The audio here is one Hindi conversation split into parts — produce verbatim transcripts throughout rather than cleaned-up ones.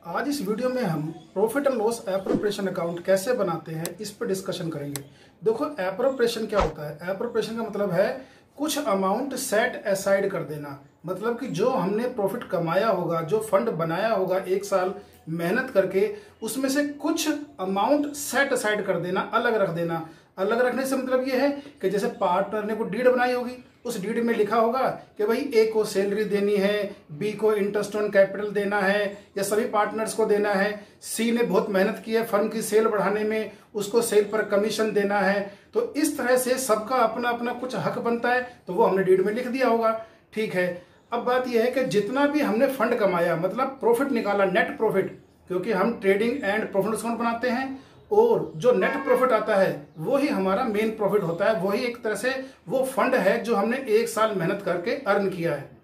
आज इस वीडियो में हम profit and loss appropriation account कैसे बनाते हैं इस पर डिस्कशन करेंगे। देखो, एप्रोप्रिएशन क्या होता है? एप्रोप्रिएशन का मतलब है कुछ अमाउंट सेट असाइड कर देना। मतलब कि जो हमने प्रॉफिट कमाया होगा, जो फंड बनाया होगा एक साल मेहनत करके, उसमें से कुछ अमाउंट सेट असाइड कर देना, अलग रख देना। अलग रखने से मतलब ये है कि जैसे पार्टनर ने कोई डीड बनाई होगी, उस डीड में लिखा होगा कि भाई ए को सैलरी देनी है, बी को इंटरेस्ट ऑन कैपिटल देना है या सभी पार्टनर्स को देना है, सी ने बहुत मेहनत की है फर्म की सेल बढ़ाने में, उसको सेल पर कमीशन देना है। तो इस तरह से सबका अपना अपना कुछ हक बनता है, तो वो हमने डीड में लिख दिया होगा। ठीक है, अब बात यह है कि जितना भी हमने फंड कमाया, मतलब प्रॉफिट निकाला, नेट प्रॉफिट, क्योंकि हम ट्रेडिंग एंड प्रॉफिट अकाउंट बनाते हैं, और जो नेट प्रॉफिट आता है वो ही हमारा मेन प्रॉफिट होता है। वही एक तरह से वो फंड है जो हमने एक साल मेहनत करके अर्न किया है।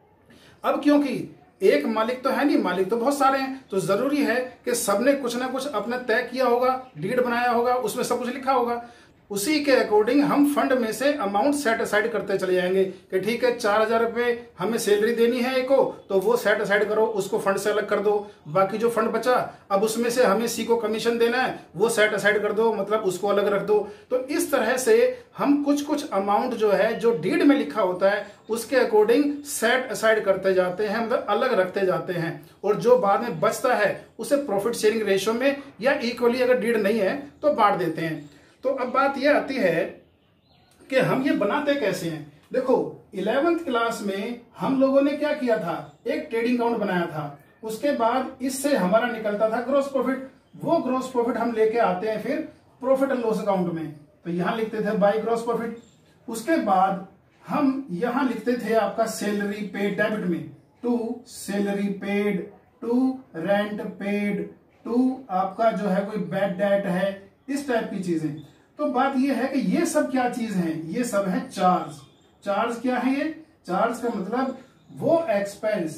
अब क्योंकि एक मालिक तो है नहीं, मालिक तो बहुत सारे हैं, तो जरूरी है कि सबने कुछ ना कुछ अपना तय किया होगा, डीड बनाया होगा, उसमें सब कुछ लिखा होगा। उसी के अकॉर्डिंग हम फंड में से अमाउंट सेट असाइड करते चले जाएंगे कि ठीक है, चार हजार रुपये हमें सैलरी देनी है ए को, तो वो सेट असाइड करो, उसको फंड से अलग कर दो। बाकी जो फंड बचा, अब उसमें से हमें सी को कमीशन देना है, वो सेट असाइड कर दो, मतलब उसको अलग रख दो। तो इस तरह से हम कुछ कुछ अमाउंट जो है, जो डीड में लिखा होता है, उसके अकॉर्डिंग सेट असाइड करते जाते हैं, मतलब अलग रखते जाते हैं। और जो बाद में बचता है उसे प्रॉफिट शेयरिंग रेशियो में या इक्वली, अगर डीड नहीं है तो बांट देते हैं। तो अब बात यह आती है कि हम ये बनाते कैसे हैं। देखो, इलेवेंथ क्लास में हम लोगों ने क्या किया था, एक ट्रेडिंग अकाउंट बनाया था। उसके बाद इससे हमारा निकलता था ग्रॉस प्रॉफिट। वो ग्रॉस प्रॉफिट हम लेके आते हैं फिर प्रॉफिट एंड लॉस अकाउंट में, तो यहां लिखते थे बाय ग्रॉस प्रॉफिट। उसके बाद हम यहां लिखते थे आपका सैलरी पेड डेबिट में, to salary paid, to rent paid, to आपका जो है कोई बैड डेट है, इस टाइप की चीजें। तो बात यह है कि ये सब क्या चीज है, ये सब है चार्ज। चार्ज क्या है? ये चार्ज का मतलब वो एक्सपेंस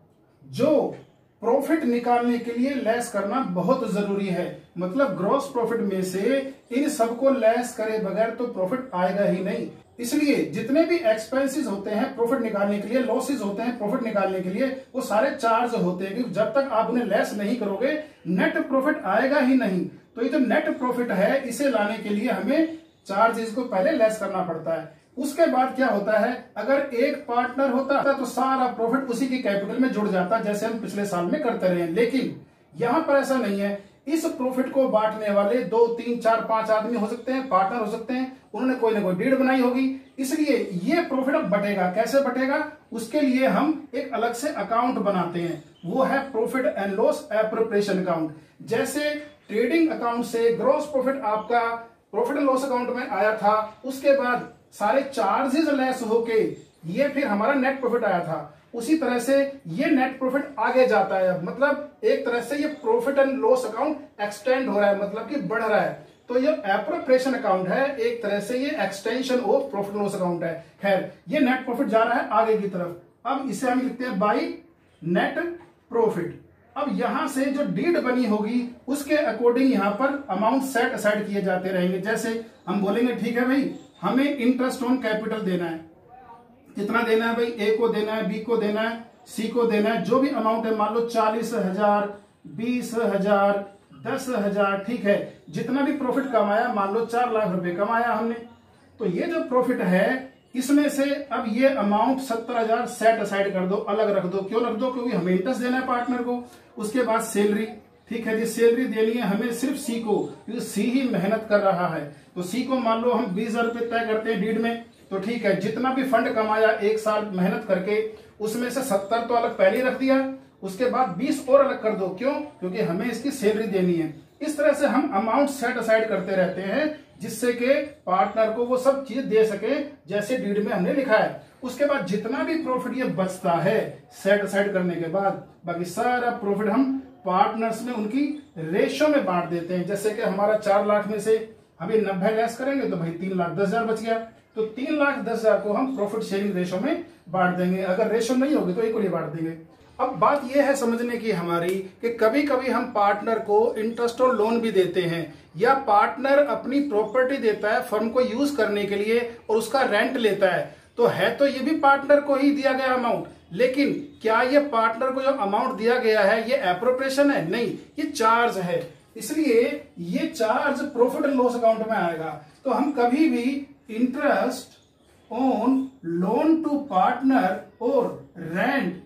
जो प्रॉफिट निकालने के लिए लेस करना बहुत जरूरी है। मतलब ग्रॉस प्रॉफिट में से इन सबको लेस करे बगैर तो प्रॉफिट आएगा ही नहीं। इसलिए जितने भी एक्सपेंसेस होते हैं प्रॉफिट निकालने के लिए, लॉसेस होते हैं प्रॉफिट निकालने के लिए, वो सारे चार्ज होते हैं, क्योंकि जब तक आप उन्हें लेस नहीं करोगे नेट प्रॉफिट आएगा ही नहीं। तो ये जो नेट प्रॉफिट है, इसे लाने के लिए हमें चार्जेस को पहले लेस करना पड़ता है। उसके बाद क्या होता है, अगर एक पार्टनर होता है तो सारा प्रॉफिट उसी की कैपिटल में जुड़ जाता, जैसे हम पिछले साल में करते रहे। लेकिन यहां पर ऐसा नहीं है। इस प्रॉफिट को बांटने वाले दो तीन चार पांच आदमी हो सकते हैं, पार्टनर हो सकते हैं, उन्होंने कोई ना कोई डीड बनाई होगी, इसलिए ये प्रॉफिट अब बटेगा। कैसे बटेगा, उसके लिए हम एक अलग से अकाउंट बनाते हैं, वो है profit and loss appropriation account. जैसे ट्रेडिंग अकाउंट से ग्रॉस प्रॉफिट आपका प्रॉफिट एंड लॉस अकाउंट में आया था, उसके बाद सारे चार्जेस लेस होके ये फिर हमारा नेट प्रॉफिट आया था, उसी तरह से ये नेट प्रॉफिट आगे जाता है। मतलब एक तरह से ये profit and loss account extend हो रहा है, मतलब कि बढ़ रहा है। तो ये एप्रोप्रिएशन अकाउंट है, एक तरह से ये extension of profit and loss account है। खैर, ये नेट प्रॉफिट जा रहा है आगे की तरफ। अब इसे हम लिखते हैं बाय नेट प्रॉफिट। अब यहां से जो डीड बनी होगी उसके अकॉर्डिंग यहां पर अमाउंट सेट असाइड किए जाते रहेंगे। जैसे हम बोलेंगे ठीक है भाई, हमें इंटरेस्ट ऑन कैपिटल देना है, कितना देना है भाई, ए को देना है, बी को देना है, सी को देना है, जो भी अमाउंट है, मान लो चालीस हजार, बीस हजार, दस हजार, ठीक है, जितना भी प्रॉफिट कमाया, मान लो चार लाख रुपए कमाया हमने, तो ये जो प्रॉफिट है इसमें से अब ये अमाउंट सत्तर हजार सेट असाइड कर दो, अलग रख दो। क्यों रख दो? क्योंकि हमें इंटरेस्ट देना है पार्टनर को। उसके बाद सैलरी, ठीक है जी, सैलरी देनी है हमें सिर्फ सी को, क्योंकि सी ही मेहनत कर रहा है। तो सी को मान लो हम बीस हजार रुपये तय करते हैं डीड में, तो ठीक है, जितना भी फंड कमाया एक साल मेहनत करके, उसमें से सत्तर तो अलग पहले रख दिया, उसके बाद बीस और अलग कर दो। क्यों? क्योंकि हमें इसकी सैलरी देनी है। इस तरह से हम अमाउंट सेट असाइड करते रहते हैं, जिससे कि पार्टनर को वो सब चीज दे सके जैसे डीड में हमने लिखा है। उसके बाद जितना भी प्रॉफिट ये बचता है सेट असाइड करने के बाद, बाकी सारा प्रॉफिट हम पार्टनर्स में उनकी रेशियो में बांट देते हैं। जैसे कि हमारा चार लाख में से हमें नब्बे लेस करेंगे तो भाई तीन लाख दस हजार बच गया, तो तीन लाख दस हजार को हम प्रॉफिट शेयरिंग रेशियो में बांट देंगे। अगर रेशियो नहीं होगी तो इक्वली बांट देंगे। अब बात यह है समझने की हमारी कि कभी कभी हम पार्टनर को इंटरेस्ट और लोन भी देते हैं, या पार्टनर अपनी प्रॉपर्टी देता है फर्म को यूज करने के लिए और उसका रेंट लेता है। तो है तो ये भी पार्टनर को ही दिया गया अमाउंट, लेकिन क्या ये पार्टनर को जो अमाउंट दिया गया है ये एप्रोप्रिएशन है? नहीं, ये चार्ज है, इसलिए ये charge profit and loss account में आएगा। तो हम कभी भी interest on loan to partner और रेंट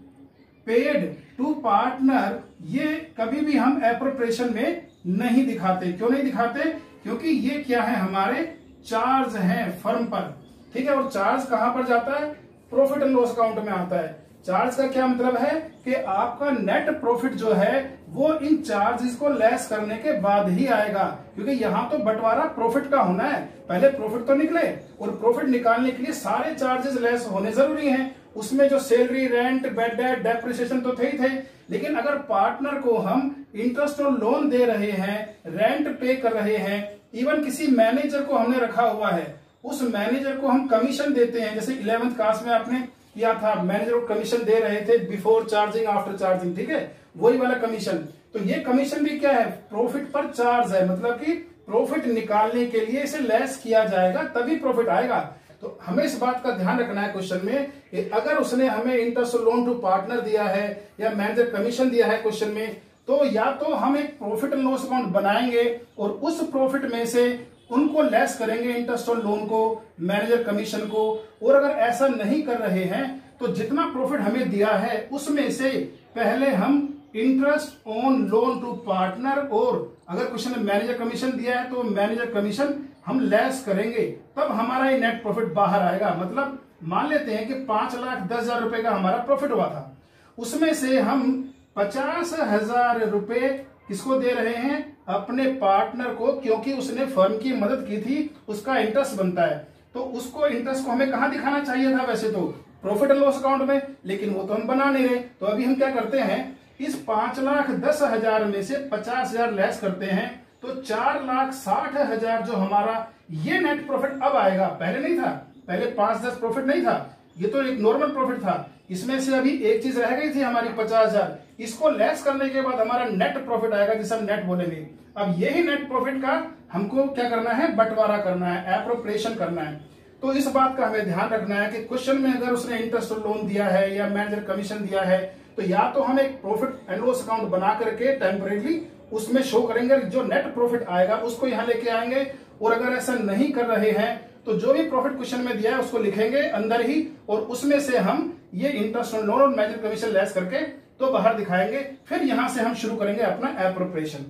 पेड टू पार्टनर ये कभी भी हम एप्रोप्रिएशन में नहीं दिखाते। क्यों नहीं दिखाते? क्योंकि ये क्या है, हमारे चार्ज हैं फर्म पर, ठीक है। और चार्ज कहां पर जाता है? प्रॉफिट एंड लॉस अकाउंट में आता है। चार्ज का क्या मतलब है कि आपका नेट प्रॉफिट जो है वो इन चार्जेस को लेस करने के बाद ही आएगा, क्योंकि यहां तो बंटवारा प्रॉफिट का होना है, पहले प्रॉफिट तो निकले, और प्रॉफिट निकालने के लिए सारे चार्जेस लेस होने जरूरी हैं। उसमें जो salary, rent, bad debt, depreciation तो थे ही थे, लेकिन अगर पार्टनर को हम इंटरेस्ट और लोन दे रहे हैं, रेंट पे कर रहे हैं, इवन किसी मैनेजर को हमने रखा हुआ है, उस मैनेजर को हम कमीशन देते हैं, जैसे इलेवेंथ क्लास में आपने किया था, मैनेजर को कमीशन दे रहे थे बिफोर चार्जिंग, आफ्टर चार्जिंग, ठीक है, वही वाला कमीशन। तो ये कमीशन भी क्या है? प्रॉफिट पर चार्ज है, मतलब कि प्रॉफिट निकालने के लिए इसे लेस किया जाएगा तभी प्रॉफिट आएगा। तो हमें इस बात का ध्यान रखना है क्वेश्चन में कि अगर उसने हमें इंटरेस्ट लोन टू पार्टनर दिया है या मैनेजर कमीशन दिया है क्वेश्चन में, तो या तो हम एक प्रॉफिट एंड लॉस अकाउंट बनाएंगे और उस प्रॉफिट में से उनको लेस करेंगे, इंटरेस्ट और लोन को, मैनेजर कमीशन को, और अगर ऐसा नहीं कर रहे हैं तो जितना प्रॉफिट हमें दिया है उसमें से पहले हम interest on loan to partner, और अगर क्वेश्चन में मैनेजर कमीशन दिया है तो मैनेजर कमीशन हम लेस करेंगे, तब हमारा ये नेट प्रॉफिट बाहर आएगा। मतलब मान लेते हैं कि पांच लाख दस हजार रुपए का हमारा प्रॉफिट हुआ था, उसमें से हम पचास हजार रुपए किसको दे रहे हैं? अपने पार्टनर को, क्योंकि उसने फर्म की मदद की थी, उसका इंटरेस्ट बनता है। तो उसको इंटरेस्ट को हमें कहां दिखाना चाहिए था? वैसे तो प्रॉफिट एंड लॉस अकाउंट में, लेकिन वो तो हम बना नहीं रहे। तो अभी हम क्या करते हैं, इस पांच लाख दस हजार में से पचास हजार लेस करते हैं, तो चार लाख साठ हजार जो हमारा ये नेट प्रॉफिट अब आएगा, पहले नहीं था, पहले पांच दस प्रॉफिट नहीं था, ये तो एक नॉर्मल प्रॉफिट था। इसमें से अभी एक चीज रह गई थी हमारी पचास हजार, इसको लेस करने के बाद हमारा नेट प्रॉफिट आएगा, जिसे हम नेट बोलेंगे। अब यही नेट प्रॉफिट का हमको क्या करना है? बंटवारा करना है, एप्रोप्रिएशन करना है। तो इस बात का हमें ध्यान रखना है कि क्वेश्चन में अगर उसने इंटरेस्ट लोन दिया है या मैनेजर कमीशन दिया है, तो या तो हम एक प्रॉफिट एंड लॉस अकाउंट बना करके टेम्परेरी उसमें शो करेंगे, जो नेट प्रॉफिट आएगा उसको यहां लेके आएंगे, और अगर ऐसा नहीं कर रहे हैं तो जो भी प्रॉफिट क्वेश्चन में दिया है उसको लिखेंगे अंदर ही, और उसमें से हम ये इंटरेस्ट ऑन लोन और मैनेजर कमीशन लेस करके तो बाहर दिखाएंगे। फिर यहां से हम शुरू करेंगे अपना एप्रोप्रिएशन।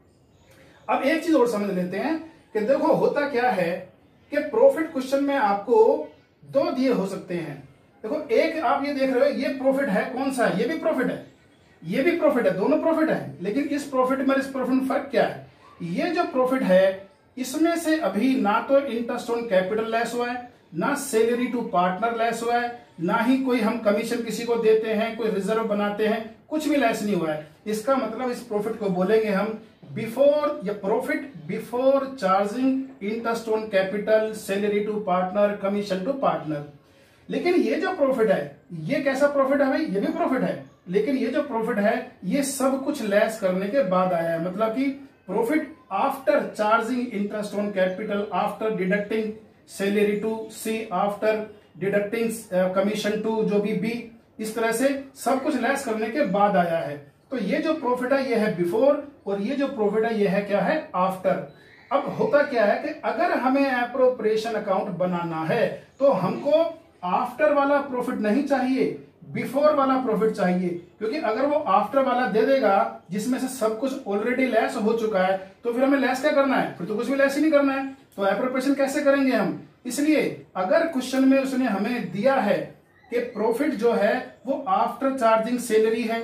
अब एक चीज और समझ लेते हैं कि देखो होता क्या है कि प्रॉफिट क्वेश्चन में आपको दो दिए हो सकते हैं। देखो, एक आप ये देख रहे हो, ये प्रॉफिट है, कौन सा है? ये भी प्रॉफिट है, ये भी प्रॉफिट है, दोनों प्रॉफिट है, लेकिन इस प्रॉफिट में इस प्रॉफिट में फर्क क्या है? ये जो प्रॉफिट है इसमें से अभी ना तो इंटरेस्ट ऑन कैपिटल लेस हुआ है, ना सैलरी टू पार्टनर लेस हुआ है, ना ही कोई हम कमीशन किसी को देते हैं, कोई रिजर्व बनाते हैं, कुछ भी लेस नहीं हुआ है। इसका मतलब इस प्रॉफिट को बोलेंगे हम बिफोर, या profit before charging interest on capital, salary to partner, commission to partner. लेकिन ये जो प्रॉफिट है ये कैसा प्रॉफिट है भाई? ये भी प्रॉफिट है, लेकिन ये जो प्रॉफिट है ये सब कुछ लेस करने के बाद आया है। मतलब कि profit after charging interest on capital, after deducting salary to C, after deducting commission to जो भी बी, इस तरह से सब कुछ लेस करने के बाद आया है। तो ये जो प्रॉफिट है ये है बिफोर, और ये जो प्रॉफिट है ये है क्या है? आफ्टर। अब होता क्या है कि अगर हमें एप्रोप्रिएशन अकाउंट बनाना है तो हमको आफ्टर वाला प्रॉफिट नहीं चाहिए, बिफोर वाला प्रॉफिट चाहिए, क्योंकि अगर वो आफ्टर वाला दे देगा जिसमें से सब कुछ ऑलरेडी लेस हो चुका है, तो फिर हमें लेस क्या करना है? फिर तो कुछ भी लेस ही नहीं करना है। तो एप्रोप्रिएशन कैसे करेंगे हम? इसलिए अगर क्वेश्चन में उसने हमें दिया है कि प्रॉफिट जो है वो आफ्टर चार्जिंग सैलरी है,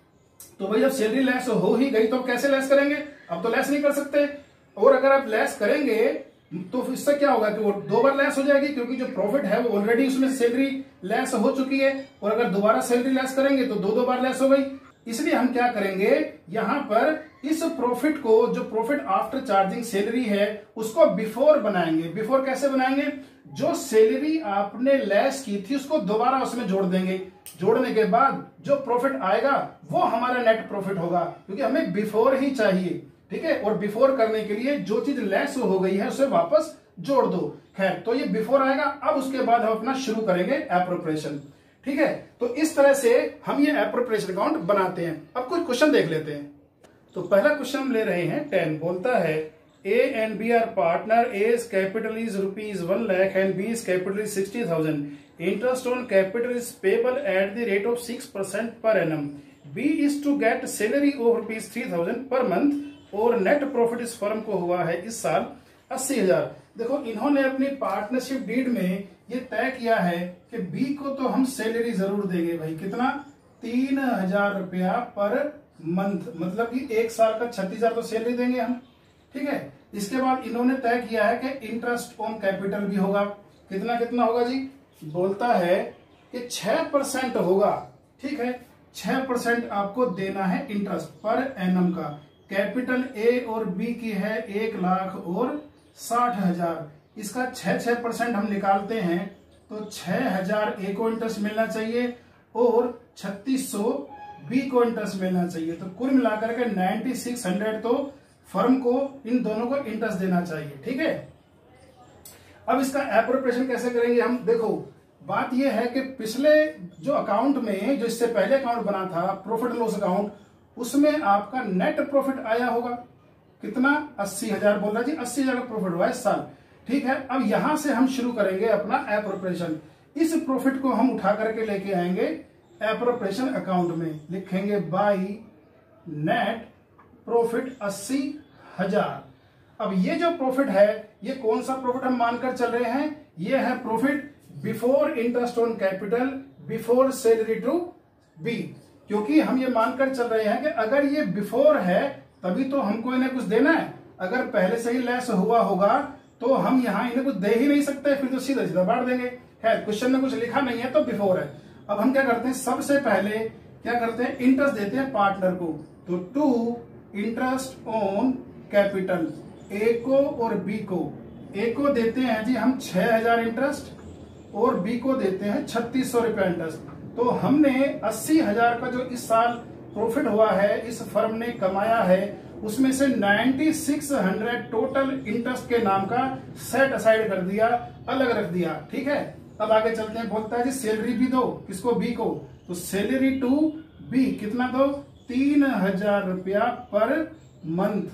तो भाई जब सैलरी लेस हो ही गई तो अब कैसे लेस करेंगे? अब तो लेस नहीं कर सकते, और अगर आप लेस करेंगे तो इससे क्या होगा कि वो दो बार लेस हो जाएगी, क्योंकि जो प्रॉफिट है वो ऑलरेडी उसमें सैलरी लेस हो चुकी है, और अगर दोबारा सैलरी लेस करेंगे तो दो दो बार लेस हो गई। इसलिए हम क्या करेंगे, यहां पर इस प्रॉफिट को, जो प्रॉफिट आफ्टर चार्जिंग सैलरी है, उसको बिफोर बनाएंगे। बिफोर कैसे बनाएंगे? जो सैलरी आपने लेस की थी उसको दोबारा उसमें जोड़ देंगे, जोड़ने के बाद जो प्रॉफिट आएगा वो हमारा नेट प्रॉफिट होगा, क्योंकि हमें बिफोर ही चाहिए, ठीक है। और बिफोर करने के लिए जो चीज लेस हो गई है उसे वापस जोड़ दो। खैर, तो ये बिफोर आएगा। अब उसके बाद हम अपना शुरू करेंगे एप्रोप्रिएशन। ठीक है, तो इस तरह से हम ये एप्रोप्रिएशन अकाउंट बनाते हैं। अब कुछ क्वेश्चन देख लेते हैं। तो पहला क्वेश्चन हम ले रहे हैं टेन। बोलता है A and B are partner, A's capital is rupees one lakh and B is capital is sixty thousand. Interest on capital is payable at the rate of six percent per annum. B is to get salary of rupees three thousand per month और नेट प्रॉफिट इस फर्म को हुआ है इस साल अस्सी हजार। देखो, इन्होंने अपनी पार्टनरशिप डीड में ये तय किया है कि बी को तो हम सैलरी जरूर देंगे भाई। कितना? तीन हजार रुपया पर मंथ, मतलब कि एक साल का छत्तीस हजार तो सैलरी देंगे हम। ठीक है, इसके बाद इन्होंने तय किया है कि इंटरेस्ट ऑन कैपिटल भी होगा। कितना कितना होगा जी? बोलता है कि छह परसेंट होगा। ठीक है, छह परसेंट आपको देना है इंटरेस्ट पर एनम का। कैपिटल ए और बी की है एक लाख और साठ हजार। इसका छह छह परसेंट हम निकालते हैं तो छह हजार ए को इंटरेस्ट मिलना चाहिए और छत्तीस सौ बी को इंटरेस्ट मिलना चाहिए। तो कुल मिलाकर के नाइन्टी सिक्स हंड्रेड तो फर्म को इन दोनों को इंटरेस्ट देना चाहिए। ठीक है, अब इसका एप्रोप्रिएशन कैसे करेंगे हम? देखो, बात यह है कि पिछले जो अकाउंट में, जो इससे पहले अकाउंट बना था प्रॉफिट एंड लॉस अकाउंट, उसमें आपका नेट प्रॉफिट आया होगा। कितना? अस्सी हजार बोल रहा जी, अस्सी हजार का प्रॉफिट हुआ इस साल। ठीक है, अब यहां से हम शुरू करेंगे अपना एप्रोप्रिएशन। इस प्रॉफिट को हम उठा करके लेके आएंगे एप्रोप्रिएशन अकाउंट में। लिखेंगे बाई नेट प्रॉफिट अस्सी हजार। अब ये जो प्रॉफिट है, ये कौन सा प्रॉफिट हम मानकर चल रहे हैं? ये है profit before interest on capital, before salary to B. क्योंकि हम ये मानकर चल रहे हैं कि अगर ये बिफोर है तभी तो हमको इन्हें कुछ देना है। अगर पहले से ही लेस हुआ होगा तो हम यहाँ इन्हें कुछ दे ही नहीं सकते, फिर तो सीधा सीधा बांट देंगे। खैर, क्वेश्चन में कुछ लिखा नहीं है तो बिफोर है। अब हम क्या करते हैं? सबसे पहले क्या करते हैं? इंटरेस्ट देते हैं पार्टनर को। तो to interest on capital, A को और बी को। ए को देते हैं जी हम छह हजार इंटरेस्ट और बी को देते हैं छत्तीस सौ रुपया इंटरेस्ट। तो हमने अस्सी हजार का जो इस साल प्रॉफिट हुआ है, इस फर्म ने कमाया है, उसमें से ninety six hundred total interest के नाम का सेट असाइड कर दिया, अलग रख दिया। ठीक है, अब आगे चलते हैं। बोलता है जी सैलरी भी दो। किसको? बी को। तो सैलरी टू बी कितना दो? तीन हजार रुपया पर मंथ।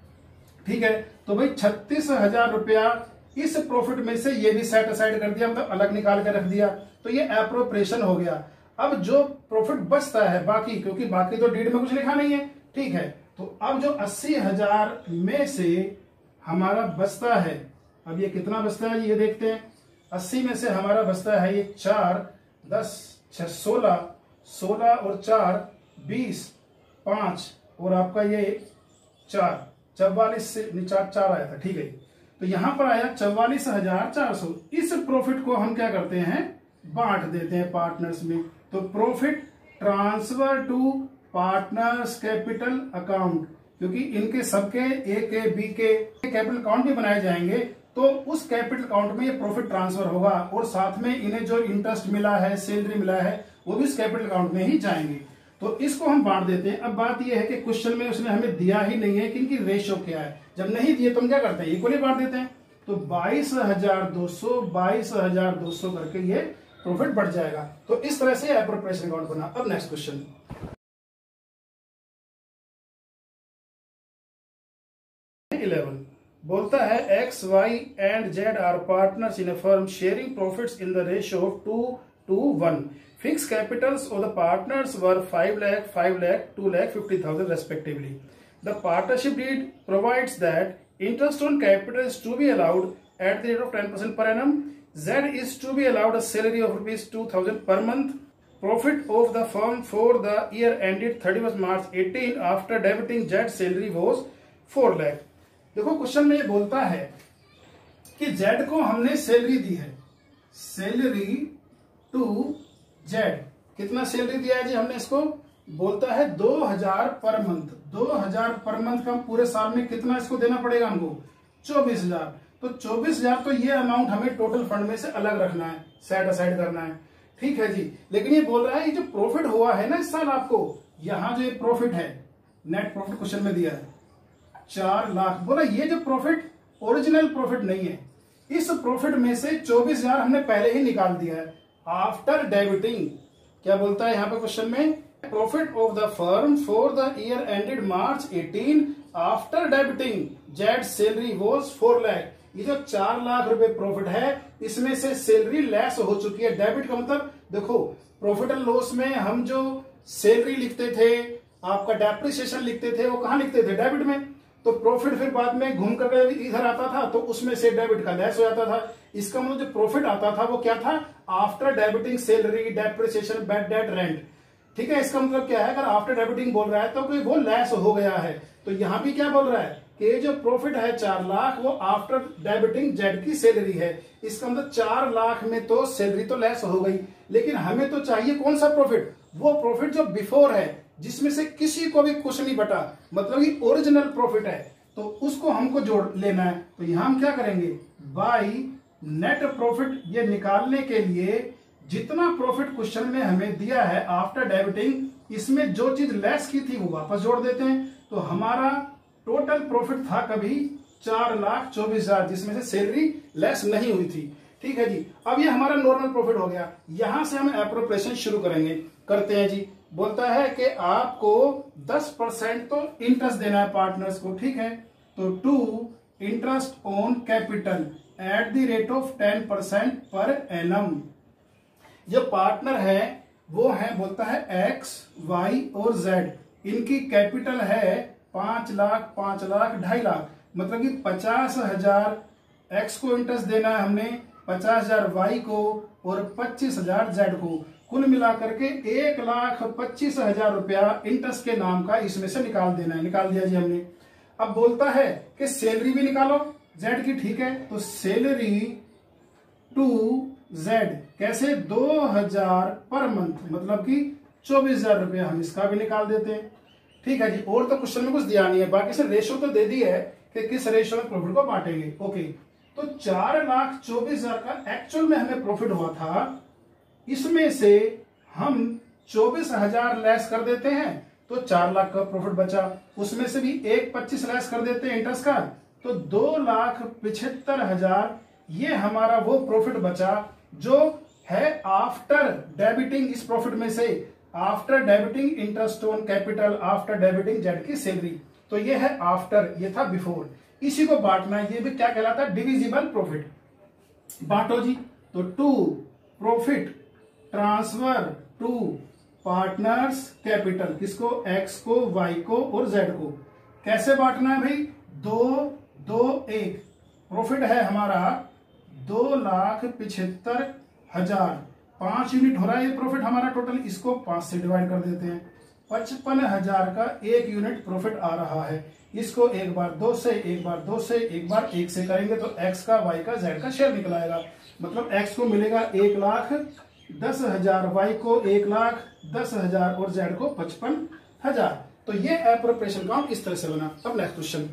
ठीक है, तो भाई छत्तीस हजार रुपया इस प्रॉफिट में से ये भी सेट असाइड कर दिया, मतलब अलग निकाल के रख दिया। तो ये एप्रोप्रिएशन हो गया। अब जो प्रॉफिट बचता है बाकी, क्योंकि बाकी तो डीड में कुछ लिखा नहीं है। ठीक है, तो अब जो अस्सी हजार में से हमारा बचता है, अब ये कितना बचता है ये देखते हैं। अस्सी में से हमारा बचता है ये चार, दस, छह, सोलह, सोलह और चार बीस, पांच और आपका ये चार, चौवालीस से चार चार आया था। ठीक है, तो यहां पर आया चौवालीस हजार चार सौ। इस प्रॉफिट को हम क्या करते हैं? बांट देते हैं पार्टनर्स में। तो profit transfer to partners capital account, क्योंकि इनके सबके ए के बी के कैपिटल अकाउंट भी बनाए जाएंगे, तो उस कैपिटल अकाउंट में ये प्रॉफिट ट्रांसफर होगा और साथ में इन्हें जो इंटरेस्ट मिला है, सैलरी मिला है, वो भी उस कैपिटल अकाउंट में ही जाएंगे। तो इसको हम बांट देते हैं। अब बात यह है कि क्वेश्चन में उसने हमें दिया ही नहीं है कि इनकी रेशियो क्या है। जब नहीं दिए तो हम क्या करते हैं? इक्वली बांट देते हैं। तो बाईस हजार दो सौ, बाईस हजार दो सौ करके ये प्रॉफिट बढ़ जाएगा। तो इस तरह से एप्रोप्रिएशन अकाउंट बना। अब नेक्स्ट क्वेश्चन इलेवन। बोलता है X Y and Z are partners in a firm sharing profits in the ratio of two two one. Fixed capitals of the partners were five lakh, five lakh, two lakh fifty thousand respectively. The partnership deed provides that interest on capital is to be allowed at the rate of ten percent per annum. Z is to be allowed a salary of rupees two thousand per month. Profit of the firm for the year ended thirty-first March eighteen after debiting Z's salary was four lakh. देखो क्वेश्चन में ये बोलता है कि Z को हमने सैलरी दी है, सैलरी टू जेड। कितना सैलरी दिया है जी हमने इसको? बोलता है दो हजार पर मंथ। दो हजार पर मंथ का पूरे साल में कितना इसको देना पड़ेगा हमको? चौबीस हजार। तो चौबीस हजार तो ये अमाउंट हमें टोटल फंड में से अलग रखना है, सेट असाइड करना है। ठीक है जी, लेकिन ये बोल रहा है ये जो प्रॉफिट हुआ है ना इस साल आपको, यहां जो ये प्रॉफिट है, नेट प्रॉफिट क्वेश्चन में दिया है चार लाख। बोला ये जो प्रॉफिट ओरिजिनल प्रॉफिट नहीं है, इस प्रॉफिट में से चौबीस हजार हमने पहले ही निकाल दिया है आफ्टर डेबिटिंग। क्या बोलता है यहाँ पे क्वेश्चन में, profit of the firm for the year ended March eighteen after debiting Z salary was four lakh. ये जो चार लाख रुपए प्रॉफिट है इसमें से सैलरी लेस हो चुकी है। डेबिट का मतलब देखो प्रॉफिट एंड लॉस में हम जो सैलरी लिखते थे, आपका डेप्रिसिएशन लिखते थे, वो कहाँ लिखते थे, डेबिट में। तो प्रॉफिट फिर बाद में घूम कर इधर आता था तो उसमें से डेबिट का लेस हो जाता था। इसका मतलब जो प्रॉफिट आता था वो क्या था, after debiting salary, depreciation, bad debt, rent. ठीक है, इसका मतलब क्या है, अगर आफ्टर डेबिटिंग बोल रहा है तो वो लेस हो गया है। तो यहां भी क्या बोल रहा है कि जो प्रॉफिट है चार लाख वो आफ्टर डेबिटिंग जेड की सैलरी है। इसका मतलब चार लाख में तो सैलरी तो लेस हो गई, लेकिन हमें तो चाहिए कौन सा प्रॉफिट, वो प्रॉफिट जो बिफोर है जिसमें से किसी को भी कुछ नहीं बटा, मतलब ये ओरिजिनल प्रॉफिट है, तो उसको हमको जोड़ लेना है। तो यहां हम क्या करेंगे, बाई नेट प्रॉफिट ये निकालने के लिए जितना प्रॉफिट क्वेश्चन में हमें दिया है आफ्टर डेबिटिंग, इसमें जो चीज लेस की थी वो वापस जोड़ देते हैं। तो हमारा टोटल प्रॉफिट था कभी चार लाख चौबीस हजार जिसमें से सैलरी लेस नहीं हुई थी। ठीक है जी, अब ये हमारा नॉर्मल प्रॉफिट हो गया। यहां से हम एप्रोप्रिएशन शुरू करेंगे, करते हैं जी। बोलता है कि आपको दस परसेंट तो इंटरेस्ट देना है पार्टनर्स को। ठीक है, तो to interest on capital at the rate of ten percent per annum. जो पार्टनर है वो है, बोलता है एक्स, वाई और जेड। इनकी कैपिटल है पांच लाख, पांच लाख, ढाई लाख, मतलब कि पचास हजार एक्स को इंटरेस्ट देना है हमने, पचास हजार वाई को और पच्चीस हजार जेड को। कुल मिलाकर के एक लाख पच्चीस हजार रुपया इंटरेस्ट के नाम का इसमें से निकाल देना है। निकाल दिया जी हमने। अब बोलता है कि सैलरी भी निकालो जेड की। ठीक है, तो सैलरी टू जेड कैसे, दो हजार पर मंथ, मतलब कि चौबीस हजार रुपया, हम इसका भी निकाल देते हैं। ठीक है जी, और तो क्वेश्चन में कुछ दिया नहीं है, बाकी से रेशो तो दे दी है कि किस रेशो में प्रॉफिट को बांटेंगे। ओके, तो चार लाख चौबीस हजार का एक्चुअल में हमें प्रॉफिट हुआ था, इसमें से हम चौबीस हजार लेस कर देते हैं तो चार लाख का प्रॉफिट बचा। उसमें से भी एक पच्चीस लेस कर देते हैं इंटरेस्ट का, तो दो लाख पिछहत्तर हजार ये हमारा वो प्रॉफिट बचा जो है आफ्टर डेबिटिंग। इस प्रॉफिट में से after debiting interest on capital, after debiting Z की सैलरी। तो ये है आफ्टर, ये था बिफोर। इसी को बांटना है, ये भी क्या कहलाता है, डिविजिबल प्रॉफिट। बांटो जी, तो to profit transfer to partners capital, किसको, एक्स को, वाई को और जेड को। कैसे बांटना है भाई, दो दो एक। प्रॉफिट है हमारा दो लाख पिछहत्तर हजार, पांच यूनिट हो रहा है ये प्रॉफिट हमारा टोटल, इसको पांच से डिवाइड कर देते हैं। पचपन हजार का एक यूनिट प्रॉफिट आ रहा है, इसको एक बार दो से, एक बार दो से, एक बार एक से करेंगे तो एक्स का, वाई का, जेड का शेयर निकल आएगा। मतलब एक्स को मिलेगा एक लाख दस हजार, वाई को एक लाख दस हजार और जेड को पचपन हजार। तो ये एप्रोप्रिएशन काउंट इस तरह से बना। अब नेक्स्ट क्वेश्चन,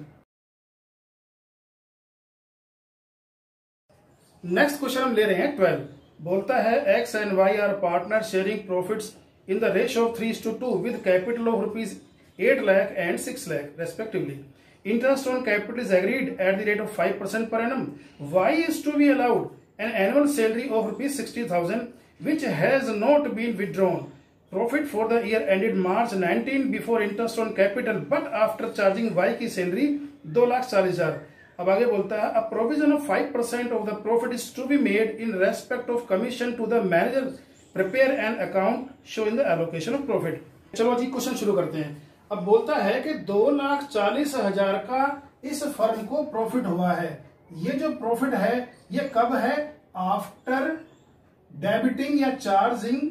नेक्स्ट क्वेश्चन हम ले रहे हैं ट्वेल्व। बोलता है X and Y are partner sharing profits in the ratio of three to two with capital of rupees eight lakh and six lakh respectively. Interest on capital is agreed at the rate of five percent per annum. Y is to be allowed an annual salary of rupees sixty thousand which has not been withdrawn. Profit for the year ended March nineteen before interest on capital but after charging Y की सैलरी दो लाख चालीस हजार। अब आगे बोलता है a provision of five percent of the profit is to be made in respect of commission to the manager prepare an account showing the allocation of profit। चलो जी क्वेश्चन शुरू करते हैं। अब बोलता है कि दो लाख चालीस हजार का इस फर्म को प्रॉफिट हुआ है। ये जो प्रॉफिट है ये कब है, आफ्टर डेबिटिंग या चार्जिंग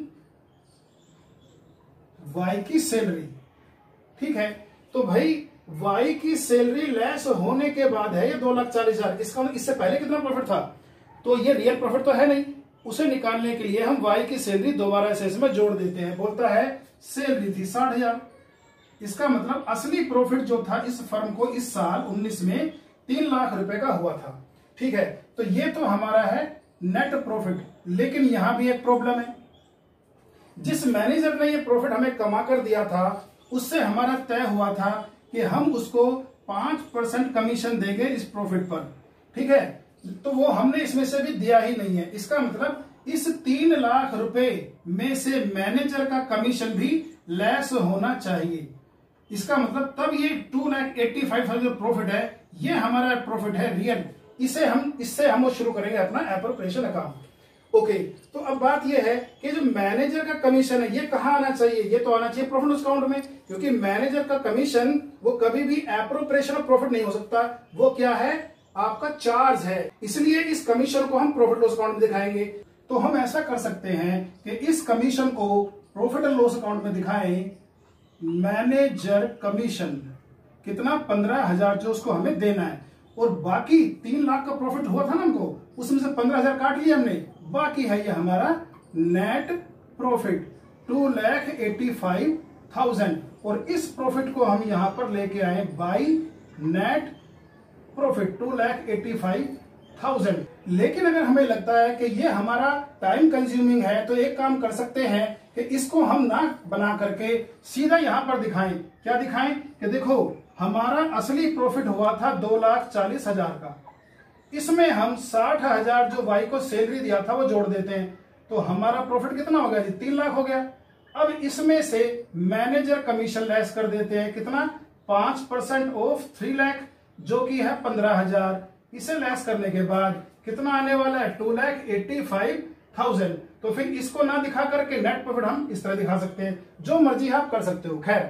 वाई की सैलरी। ठीक है, तो भाई वाई की सैलरी लेस होने के बाद है ये दो लाख चालीस हजार। इसका मतलब इससे पहले कितना प्रॉफिट था, तो ये रियल प्रॉफिट तो है नहीं। उसे निकालने के लिए हम वाई की सैलरी दोबारा से इसमें जोड़ देते हैं। बोलता है सैलरी थी साठ हजार, इसका मतलब असली प्रॉफिट जो था इस फर्म को इस साल उन्नीस में तीन लाख रुपए का हुआ था। ठीक है, तो ये तो हमारा है नेट प्रॉफिट। लेकिन यहां भी एक प्रॉब्लम है, जिस मैनेजर ने ये प्रॉफिट हमें कमा कर दिया था उससे हमारा तय हुआ था कि हम उसको पांच परसेंट कमीशन देंगे इस प्रॉफिट पर। ठीक है, तो वो हमने इसमें से भी दिया ही नहीं है। इसका मतलब इस तीन लाख रुपए में से मैनेजर का कमीशन भी लेस होना चाहिए। इसका मतलब तब ये two lakh eighty five thousand profit है, ये हमारा प्रॉफिट है रियल। इसे हम इससे हम शुरू करेंगे अपना एप्रोप्रिएशन अकाउंट। ओके, तो अब बात यह है कि जो मैनेजर का कमीशन है ये कहाँ आना चाहिए? ये तो आना चाहिए प्रॉफिट लॉस अकाउंट में, क्योंकि मैनेजर का कमीशन वो कभी भी एप्रोप्रिएशन ऑफ प्रॉफिट नहीं हो सकता। वो क्या है? आपका चार्ज है। इसलिए इस कमीशन को हम प्रॉफिट लॉस अकाउंट में दिखाएंगे। तो हम ऐसा कर सकते हैं कि इस कमीशन को प्रॉफिट एंड लॉस अकाउंट में दिखाएं, मैनेजर कमीशन कितना, पंद्रह हजार जो उसको हमें देना है, और बाकी तीन लाख का प्रॉफिट हुआ था ना हमको, उसमें से पंद्रह हजार काट लिया हमने, बाकी है ये हमारा net profit two lakh eighty five thousand. और इस प्रॉफिट को हम यहां पर लेके आए by net profit two lakh eighty five thousand. लेकिन अगर हमें लगता है कि ये हमारा टाइम कंज्यूमिंग है, तो एक काम कर सकते हैं कि इसको हम ना बना करके सीधा यहां पर दिखाएं। क्या दिखाएं? कि देखो हमारा असली प्रॉफिट हुआ था दो लाख चालीस हजार का, इसमें हम साठ हजार जो वाई को सैलरी दिया था वो जोड़ देते हैं, तो हमारा प्रॉफिट कितना हो गया जी? तीन लाख हो गया। अब इसमें से मैनेजर कमीशन लेस कर देते हैं, कितना? पांच परसेंट ऑफ थ्री लाख जो कि है पंद्रह हजार। इसे लेस करने के बाद कितना आने वाला है? Two lakh eighty five thousand. तो फिर इसको ना दिखा करके नेट प्रॉफिट हम इस तरह दिखा सकते हैं, जो मर्जी आप कर सकते हो। खैर,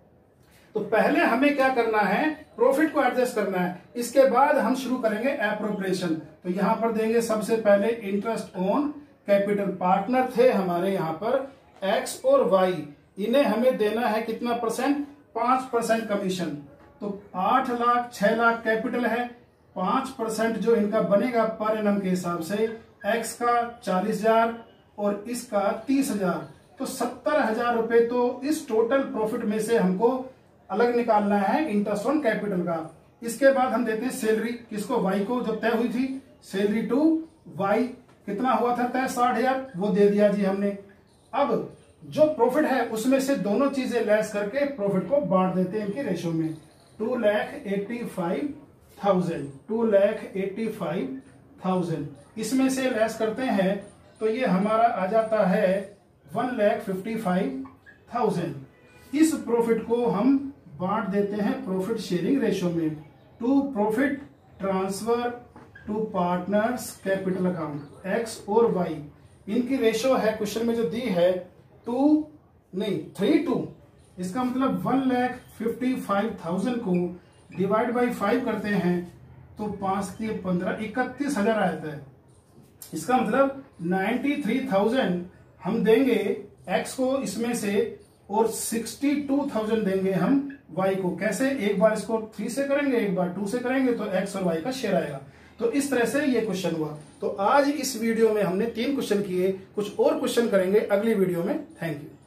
तो पहले हमें क्या करना है? प्रॉफिट को एडजस्ट करना है, इसके बाद हम शुरू करेंगे एप्रोप्रिएशन। तो यहां पर देंगे सबसे पहले इंटरेस्ट ऑन कैपिटल। पार्टनर थे हमारे यहां पर एक्स और वाई, इन्हें हमें देना है कितना परसेंट? पांच परसेंट कमीशन। तो आठ लाख छह लाख कैपिटल है, पांच परसेंट जो इनका बनेगा पर एनम के हिसाब से, एक्स का चालीस हजार और इसका तीस हजार, तो सत्तर हजार रुपए तो इस टोटल प्रॉफिट में से हमको अलग निकालना है इंटरेस्ट ऑन कैपिटल का। इसके बाद हम देते हैं सैलरी, किसको? वाई को, जो तय हुई थी सैलरी टू वाई, कितना हुआ था तय? साठ हजार, वो दे दिया जी हमने। अब जो प्रॉफिट है उसमें से दोनों चीजें लेस करके प्रॉफिट को बांट देते हैं इनकी रेशो में। Two lakh eighty five thousand two lakh eighty five thousand इसमें से लेस करते हैं तो ये हमारा आ जाता है one lakh fifty five thousand. इस प्रॉफिट को हम बांट देते हैं प्रॉफिट शेयरिंग रेशो में, to profit transfer to partners capital account. X और वाई इनकी रेशो है क्वेश्चन में जो दी है टू नहीं थ्री टू, इसका मतलब one lakh fifty five thousand को डिवाइड बाई फाइव करते हैं तो पांच के पंद्रह इकतीस हजार आता है। इसका मतलब नाइन्टी थ्री थाउजेंड हम देंगे एक्स को इसमें से और सिक्सटी टू थाउजेंड देंगे हम वाई को। कैसे? एक बार इसको थ्री से करेंगे, एक बार टू से करेंगे, तो एक्स और वाई का शेयर आएगा। तो इस तरह से ये क्वेश्चन हुआ। तो आज इस वीडियो में हमने तीन क्वेश्चन किए, कुछ और क्वेश्चन करेंगे अगली वीडियो में। Thank you.